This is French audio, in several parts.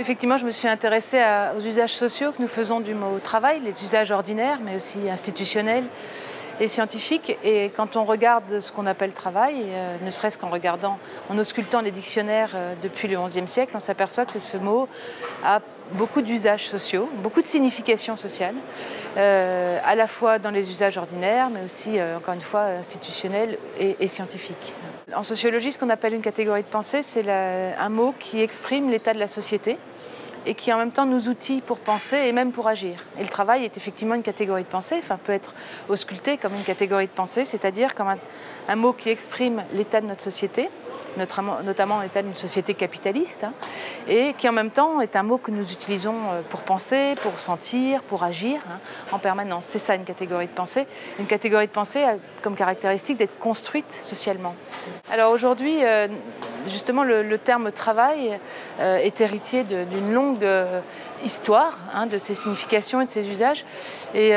Effectivement, je me suis intéressée aux usages sociaux que nous faisons du mot travail, les usages ordinaires, mais aussi institutionnels et scientifiques. Et quand on regarde ce qu'on appelle travail, ne serait-ce en auscultant les dictionnaires depuis le XIe siècle, on s'aperçoit que ce mot a beaucoup d'usages sociaux, beaucoup de significations sociales, à la fois dans les usages ordinaires, mais aussi, encore une fois, institutionnels et scientifiques. En sociologie, ce qu'on appelle une catégorie de pensée, c'est un mot qui exprime l'état de la société et qui en même temps nous outille pour penser et même pour agir. Et le travail est effectivement une catégorie de pensée, enfin peut être ausculté comme une catégorie de pensée, c'est-à-dire comme un mot qui exprime l'état de notre société, notamment l'état d'une société capitaliste, et qui en même temps est un mot que nous utilisons pour penser, pour sentir, pour agir en permanence. C'est ça une catégorie de pensée. Une catégorie de pensée a comme caractéristique d'être construite socialement. Alors aujourd'hui, justement, le terme travail est héritier d'une longue histoire de ses significations et de ses usages. Et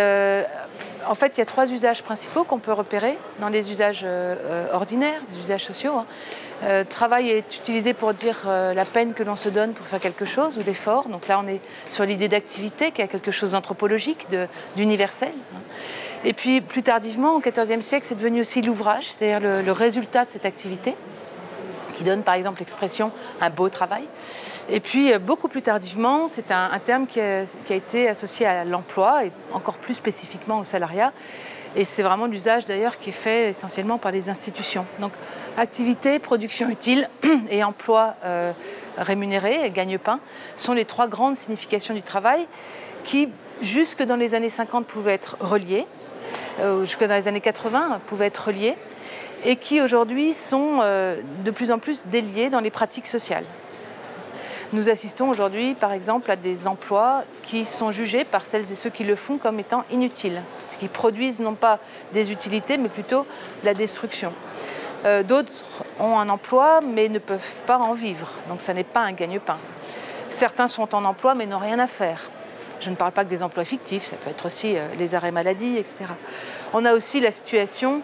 en fait, il y a trois usages principaux qu'on peut repérer dans les usages ordinaires, les usages sociaux. Travail est utilisé pour dire la peine que l'on se donne pour faire quelque chose ou l'effort. Donc là, on est sur l'idée d'activité, qui a quelque chose d'anthropologique, d'universel. Et puis, plus tardivement, au XIVe siècle, c'est devenu aussi l'ouvrage, c'est-à-dire le résultat de cette activité, qui donne par exemple l'expression « un beau travail ». Et puis, beaucoup plus tardivement, c'est un terme qui a été associé à l'emploi, et encore plus spécifiquement au salariat. Et c'est vraiment l'usage d'ailleurs qui est fait essentiellement par les institutions. Donc, activité, production utile et emploi rémunéré, gagne-pain, sont les trois grandes significations du travail qui, jusque dans les années 50, pouvaient être reliées, jusque dans les années 80, pouvaient être reliées, et qui aujourd'hui sont de plus en plus déliées dans les pratiques sociales. Nous assistons aujourd'hui, par exemple, à des emplois qui sont jugés par celles et ceux qui le font comme étant inutiles, qui produisent non pas des utilités, mais plutôt de la destruction. D'autres ont un emploi, mais ne peuvent pas en vivre, donc ça n'est pas un gagne-pain. Certains sont en emploi, mais n'ont rien à faire. Je ne parle pas que des emplois fictifs, ça peut être aussi les arrêts maladie, etc. On a aussi la situation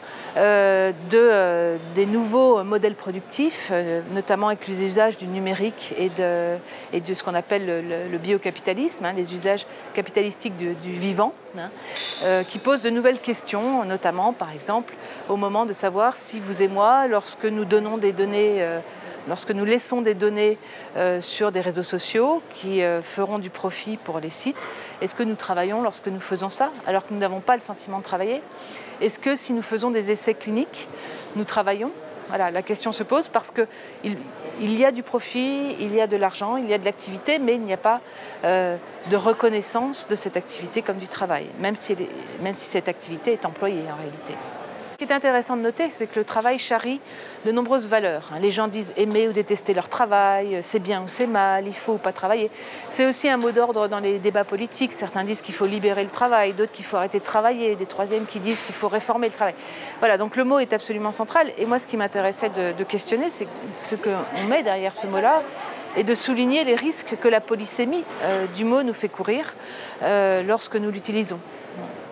des nouveaux modèles productifs, notamment avec les usages du numérique et de ce qu'on appelle le biocapitalisme, les usages capitalistiques du vivant, qui posent de nouvelles questions, notamment, par exemple, au moment de savoir si vous et moi, lorsque nous donnons des données lorsque nous laissons des données sur des réseaux sociaux qui feront du profit pour les sites, est-ce que nous travaillons lorsque nous faisons ça, alors que nous n'avons pas le sentiment de travailler? Est-ce que si nous faisons des essais cliniques, nous travaillons? Voilà, la question se pose parce qu'il y a du profit, il y a de l'argent, il y a de l'activité, mais il n'y a pas de reconnaissance de cette activité comme du travail, même si cette activité est employée en réalité. Ce qui est intéressant de noter, c'est que le travail charrie de nombreuses valeurs. Les gens disent aimer ou détester leur travail, c'est bien ou c'est mal, il faut ou pas travailler. C'est aussi un mot d'ordre dans les débats politiques. Certains disent qu'il faut libérer le travail, d'autres qu'il faut arrêter de travailler, des troisièmes qui disent qu'il faut réformer le travail. Voilà, donc le mot est absolument central. Et moi, ce qui m'intéressait de questionner, c'est ce qu'on met derrière ce mot-là et de souligner les risques que la polysémie du mot nous fait courir lorsque nous l'utilisons.